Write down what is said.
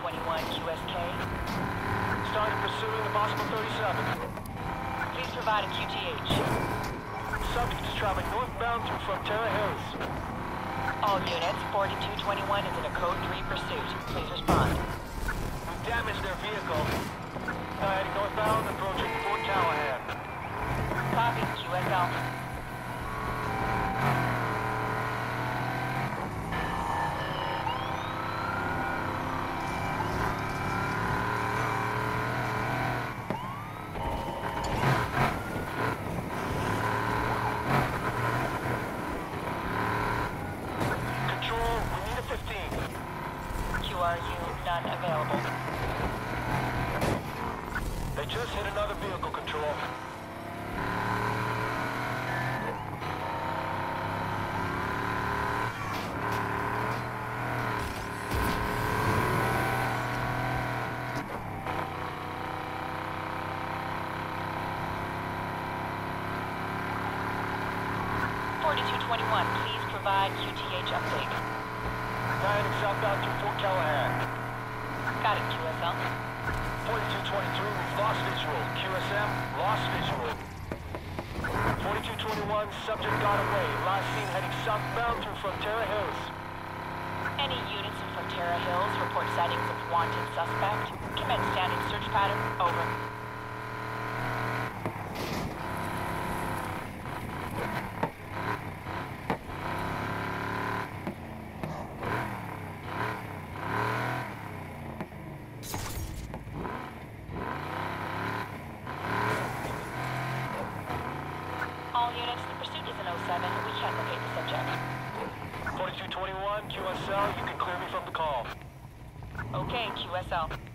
4221 QSK. Started pursuing the possible 37. Please provide a QTH. Subject is traveling northbound through Frontera Hills. All units, 4221 is in a Code 3 pursuit. Please respond. We damaged their vehicle. Now heading northbound, approaching Fort Callahan. Copy, QSL. Control, we need a 15. QRU, none available. They just hit another vehicle, Control. Please provide QTH update. Now heading southbound through Fort Callahan. Got it, QSL. 4223, we've lost visual. QSM, lost visual. 4221, subject got away. Last seen heading southbound through Frontera Hills. Any units in Frontera Hills report sightings of wanted suspect. Commence standing search pattern. Over. All units, the pursuit is in 07. We can't locate the subject. 4221, QSL, you can clear me from the call. Okay, QSL.